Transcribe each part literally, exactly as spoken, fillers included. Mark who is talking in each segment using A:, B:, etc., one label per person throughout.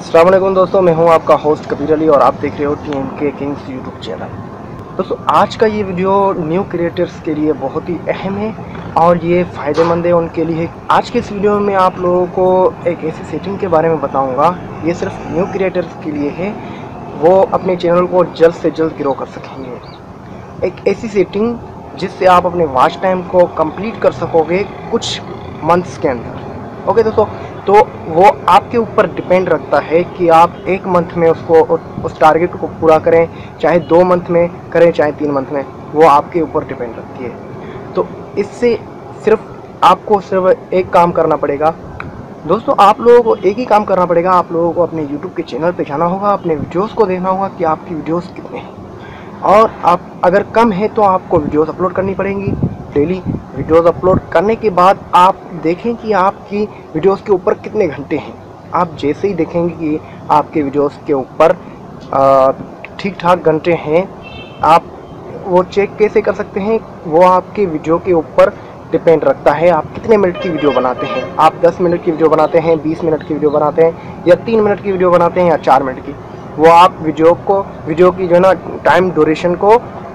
A: अस्सलाम वालेकुम दोस्तों, मैं हूं आपका होस्ट कबीर अली और आप देख रहे हो T M K kings YouTube channel. दोस्तों आज का ये वीडियो न्यू क्रिएटर्स के लिए बहुत ही अहम है और ये फ़ायदेमंद है उनके लिए। आज के इस वीडियो में आप लोगों को एक ऐसी सेटिंग के बारे में बताऊंगा, ये सिर्फ न्यू क्रिएटर्स के लिए है, वो अपने चैनल को जल्द से जल्द ग्रो कर सकेंगे। एक ऐसी सेटिंग जिससे आप अपने वॉच टाइम को कंप्लीट कर सकोगे कुछ मंथ्स के अंदर। ओके दोस्तों, तो वो आपके ऊपर डिपेंड रखता है कि आप एक मंथ में उसको उस टारगेट को पूरा करें, चाहे दो मंथ में करें, चाहे तीन मंथ में, वो आपके ऊपर डिपेंड रखती है। तो इससे सिर्फ आपको सिर्फ एक काम करना पड़ेगा दोस्तों, आप लोगों को एक ही काम करना पड़ेगा। आप लोगों को अपने यूट्यूब के चैनल पे जाना होगा, अपने वीडियोस को देखना होगा कि आपकी वीडियोस कितने हैं, और आप अगर कम है तो आपको वीडियोस अपलोड करनी पड़ेंगी डेली। वीडियोस अपलोड करने के बाद आप देखें कि आपकी वीडियोस के ऊपर कितने घंटे हैं। आप जैसे ही देखेंगे कि आपके वीडियोस के ऊपर ठीक ठाक घंटे हैं, आप वो चेक कैसे कर सकते हैं? वो आपके वीडियो के ऊपर डिपेंड रखता है आप कितने मिनट की वीडियो बनाते हैं। आप दस मिनट की वीडियो बनाते हैं, बीस मिनट की वीडियो बनाते हैं, या तीन मिनट की वीडियो बनाते हैं, या चार मिनट की, वो आप वीडियो को वीडियो की जो है ना टाइम ड्यूरेशन को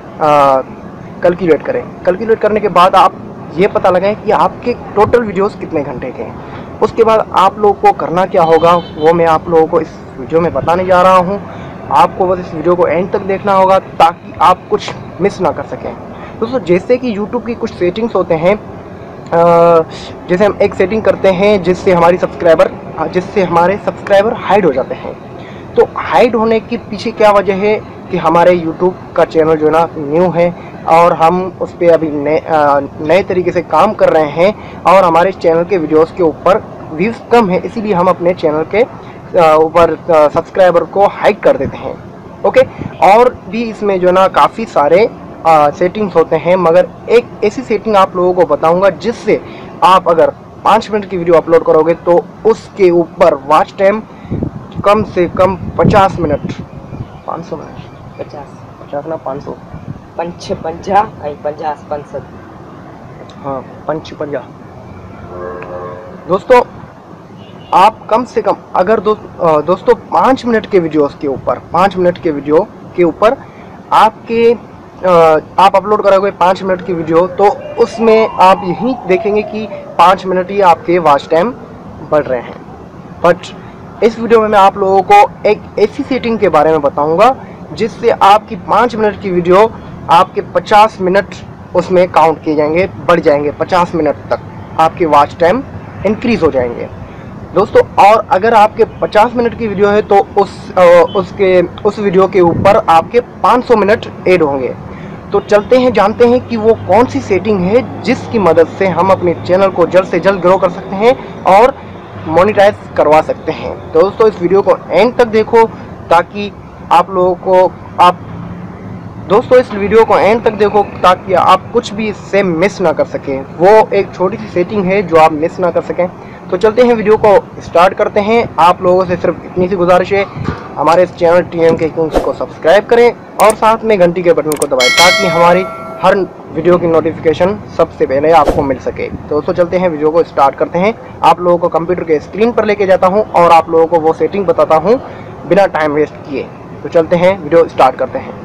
A: कैलकुलेट करें। कैलकुलेट करने के बाद आप ये पता लगाएं कि आपके टोटल वीडियोस कितने घंटे के हैं। उसके बाद आप लोगों को करना क्या होगा वो मैं आप लोगों को इस वीडियो में बताने जा रहा हूँ। आपको बस इस वीडियो को एंड तक देखना होगा ताकि आप कुछ मिस ना कर सकें। दोस्तों जैसे कि यूट्यूब की कुछ सेटिंग्स होते हैं, जैसे हम एक सेटिंग करते हैं जिससे हमारी सब्सक्राइबर जिससे हमारे सब्सक्राइबर हाइड हो जाते हैं। तो हाइड होने के पीछे क्या वजह है कि हमारे यूट्यूब का चैनल जो है ना न्यू है और हम उस पर अभी नए नए तरीके से काम कर रहे हैं और हमारे चैनल के वीडियोस के ऊपर व्यूज़ कम है, इसीलिए हम अपने चैनल के ऊपर सब्सक्राइबर को हाइड कर देते हैं। ओके, और भी इसमें जो है ना काफ़ी सारे सेटिंग्स होते हैं, मगर एक ऐसी सेटिंग आप लोगों को बताऊंगा जिससे आप अगर पाँच मिनट की वीडियो अपलोड करोगे तो उसके ऊपर वॉच टाइम कम से कम पचास मिनट पाँच सौ मिनट
B: पचास
A: पचास ना पाँच सौ
B: पंच पंजा पंचास पंसठ
A: हाँ पंच पंजा। दोस्तों आप कम से कम अगर दो, दोस्तों पाँच मिनट के वीडियोस के ऊपर पाँच मिनट के वीडियो के ऊपर आपके आप अपलोड करोगे पाँच मिनट की वीडियो, तो उसमें आप यही देखेंगे कि पाँच मिनट ही आपके वॉच टाइम बढ़ रहे हैं। बट इस वीडियो में मैं आप लोगों को एक ऐसी सेटिंग के बारे में बताऊंगा जिससे आपकी पाँच मिनट की वीडियो आपके पचास मिनट उसमें काउंट किए जाएंगे, बढ़ जाएंगे, पचास मिनट तक आपके वॉच टाइम इंक्रीज़ हो जाएंगे दोस्तों। और अगर आपके पचास मिनट की वीडियो है तो उस उसके उस वीडियो के ऊपर आपके पाँच सौ मिनट ऐड होंगे। तो चलते हैं जानते हैं कि वो कौन सी सेटिंग है जिसकी मदद से हम अपने चैनल को जल्द से जल्द ग्रो कर सकते हैं और मोनेटाइज करवा सकते हैं। दोस्तों इस वीडियो को एंड तक देखो ताकि आप लोगों को आप दोस्तों इस वीडियो को एंड तक देखो ताकि आप कुछ भी इससे मिस ना कर सकें। वो एक छोटी सी सेटिंग है जो आप मिस ना कर सकें। तो चलते हैं वीडियो को स्टार्ट करते हैं। आप लोगों से सिर्फ इतनी सी गुजारिश है, हमारे इस channel T M K kings को सब्सक्राइब करें और साथ में घंटी के बटन को दबाएं ताकि हमारी हर वीडियो की नोटिफिकेशन सबसे पहले आपको मिल सके। तो दोस्तों चलते हैं वीडियो को स्टार्ट करते हैं। आप लोगों को कंप्यूटर के स्क्रीन पर लेके जाता हूं और आप लोगों को वो सेटिंग बताता हूं बिना टाइम वेस्ट किए। तो चलते हैं वीडियो स्टार्ट करते हैं।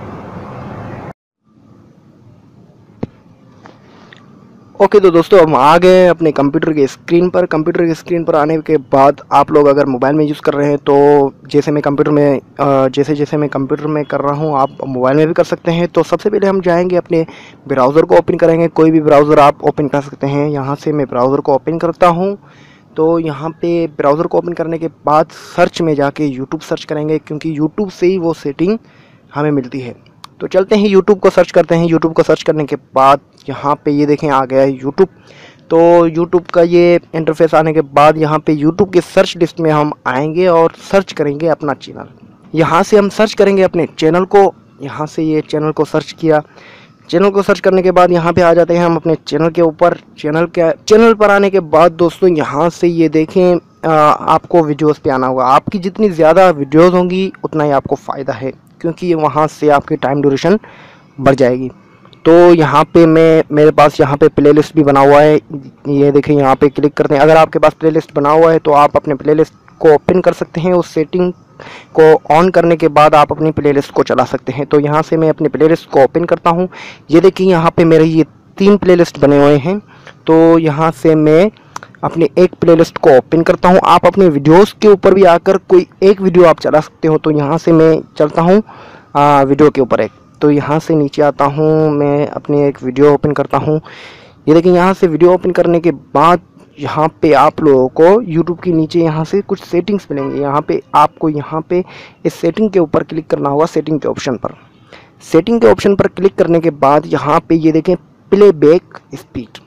A: ओके तो दोस्तों हम आ गए अपने कंप्यूटर के स्क्रीन पर। कंप्यूटर के स्क्रीन पर आने के बाद आप लोग अगर मोबाइल में यूज़ कर रहे हैं तो जैसे मैं कंप्यूटर में जैसे जैसे मैं कंप्यूटर में कर रहा हूं आप मोबाइल में भी कर सकते हैं। तो सबसे पहले हम जाएंगे अपने ब्राउज़र को ओपन करेंगे। कोई भी ब्राउज़र आप ओपन कर सकते हैं। यहाँ से मैं ब्राउज़र को ओपन करता हूँ। तो यहाँ पे ब्राउज़र को ओपन करने के बाद सर्च में जाके यूट्यूब सर्च करेंगे, क्योंकि यूट्यूब से ही वो सेटिंग हमें मिलती है। तो चलते हैं यूट्यूब को सर्च करते हैं। यूट्यूब को सर्च करने के बाद यहाँ पे ये देखें आ गया है यूट्यूब। तो यूट्यूब का ये इंटरफेस आने के बाद यहाँ पे यूट्यूब के सर्च लिस्ट में हम आएंगे और सर्च करेंगे अपना चैनल। यहाँ से हम सर्च करेंगे अपने चैनल को। यहाँ से ये चैनल को सर्च किया। चैनल को सर्च करने के बाद यहाँ पे आ जाते हैं हम अपने चैनल के ऊपर। चैनल के चैनल पर आने के बाद दोस्तों यहाँ से ये देखें आ, आपको वीडियोस पे आना होगा। आपकी जितनी ज़्यादा वीडियोस होंगी उतना ही आपको फ़ायदा है, क्योंकि वहाँ से आपकी टाइम ड्यूरेशन बढ़ जाएगी। तो यहाँ पे मैं मेरे पास यहाँ पे प्लेलिस्ट भी बना हुआ है। ये देखें यहाँ पे क्लिक करते हैं। अगर आपके पास प्लेलिस्ट बना हुआ है तो आप अपने प्लेलिस्ट को ओपन कर सकते हैं। उस सेटिंग को ऑन करने के बाद आप अपनी प्लेलिस्ट को चला सकते हैं। तो यहाँ से मैं अपनी प्लेलिस्ट को ओपन करता हूँ। ये देखिए यहाँ पे मेरे ये तीन प्लेलिस्ट बने हुए हैं। तो यहाँ से मैं अपनी एक प्लेलिस्ट को ओपन करता हूँ। आप अपने वीडियोस के ऊपर भी आकर कोई एक वीडियो आप चला सकते हो। तो यहाँ से मैं चलता हूँ वीडियो के ऊपर एक। तो यहाँ से नीचे आता हूँ, मैं अपनी एक वीडियो ओपन करता हूँ। ये देखिए यहाँ से वीडियो ओपन करने के बाद यहाँ पे आप लोगों को YouTube के नीचे यहाँ से कुछ सेटिंग्स मिलेंगे। यहाँ पे आपको यहाँ पे इस सेटिंग के ऊपर क्लिक करना होगा, सेटिंग के ऑप्शन पर। सेटिंग के ऑप्शन पर क्लिक करने के बाद यहाँ पे ये देखें प्लेबैक स्पीड।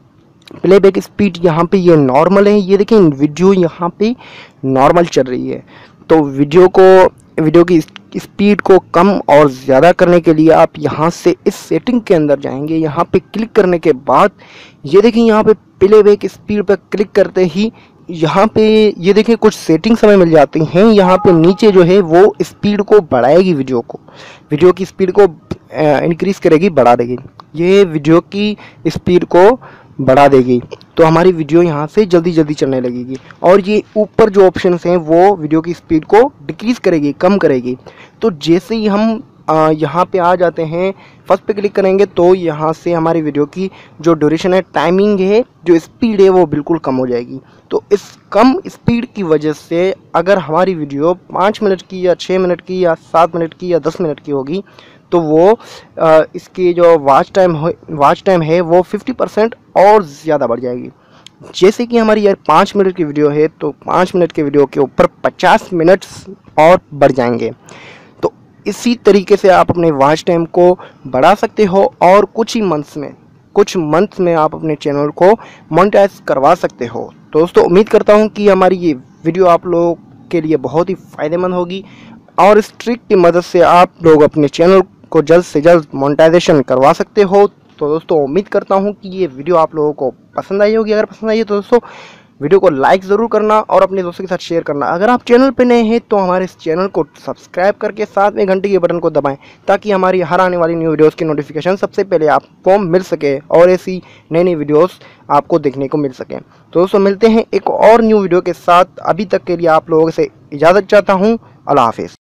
A: प्लेबैक स्पीड यहाँ पे ये नॉर्मल है। ये देखें वीडियो यहाँ पे नॉर्मल चल रही है। तो वीडियो को वीडियो की स्पीड को कम और ज़्यादा करने के लिए आप यहाँ से इस सेटिंग के अंदर जाएंगे। यहाँ पे क्लिक करने के बाद ये देखिए यहाँ पे प्लेबैक स्पीड पर क्लिक करते ही यहाँ पे ये देखें कुछ सेटिंग्स हमें मिल जाती हैं। यहाँ पे नीचे जो है वो स्पीड को बढ़ाएगी, वीडियो को वीडियो की स्पीड को इंक्रीज़ करेगी, बढ़ा देगी। ये वीडियो की स्पीड को बढ़ा देगी तो हमारी वीडियो यहाँ से जल्दी जल्दी चलने लगेगी। और ये ऊपर जो ऑप्शंस हैं वो वीडियो की स्पीड को डिक्रीज़ करेगी, कम करेगी। तो जैसे ही हम आ, यहाँ पे आ जाते हैं, फर्स्ट पे क्लिक करेंगे तो यहाँ से हमारी वीडियो की जो ड्यूरेशन है, टाइमिंग है, जो स्पीड है वो बिल्कुल कम हो जाएगी। तो इस कम स्पीड की वजह से अगर हमारी वीडियो पाँच मिनट की या छः मिनट की या सात मिनट की या दस मिनट की होगी तो वो आ, इसकी जो वॉच टाइम हो वॉच टाइम है वो फिफ्टी परसेंट और ज़्यादा बढ़ जाएगी। जैसे कि हमारी यार पाँच मिनट की वीडियो है तो पाँच मिनट की वीडियो के ऊपर पचास मिनट्स और बढ़ जाएंगे। तो इसी तरीके से आप अपने वॉच टाइम को बढ़ा सकते हो और कुछ ही मंथ्स में कुछ मंथ्स में आप अपने चैनल को मोनेटाइज करवा सकते हो। दोस्तों उम्मीद करता हूँ कि हमारी ये वीडियो आप लोगों के लिए बहुत ही फ़ायदेमंद होगी और इस ट्रिक की मदद से आप लोग अपने चैनल को जल्द से जल्द मोनेटाइजेशन करवा सकते हो। तो दोस्तों उम्मीद करता हूँ कि ये वीडियो आप लोगों को पसंद आई होगी। अगर पसंद आई है तो दोस्तों वीडियो को लाइक ज़रूर करना और अपने दोस्तों के साथ शेयर करना। अगर आप चैनल पे नए हैं तो हमारे इस चैनल को सब्सक्राइब करके साथ में घंटे के बटन को दबाएं ताकि हमारी हर आने वाली न्यू वीडियोस की नोटिफिकेशन सबसे पहले आपको मिल सके और ऐसी नई नई वीडियोस आपको देखने को मिल सके। तो दोस्तों मिलते हैं एक और न्यू वीडियो के साथ। अभी तक के लिए आप लोगों से इजाज़त चाहता हूँ। अल्लाह हाफिज़।